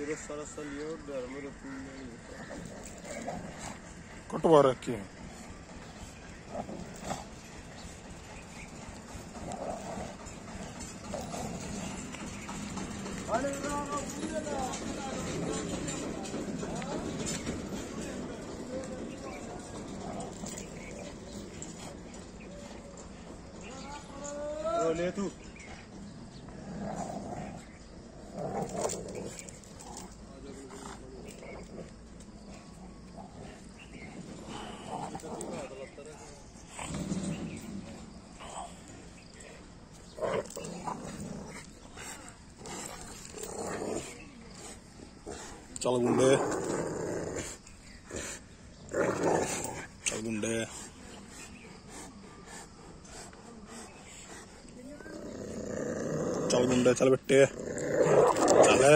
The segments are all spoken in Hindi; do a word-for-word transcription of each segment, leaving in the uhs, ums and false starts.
कटवा रखी है। ले तू चल गुंडे, चल गुंडे, चल गुंडे, चल बेटे, चल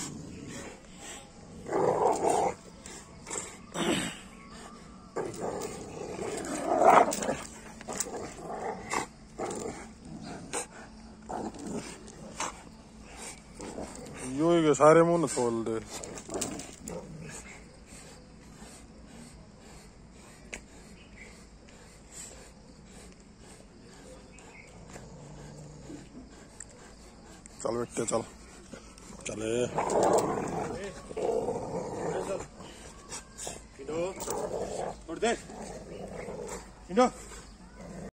यो ही सारे मुंह न खोल दे। चल बेटे चल चले उठ दे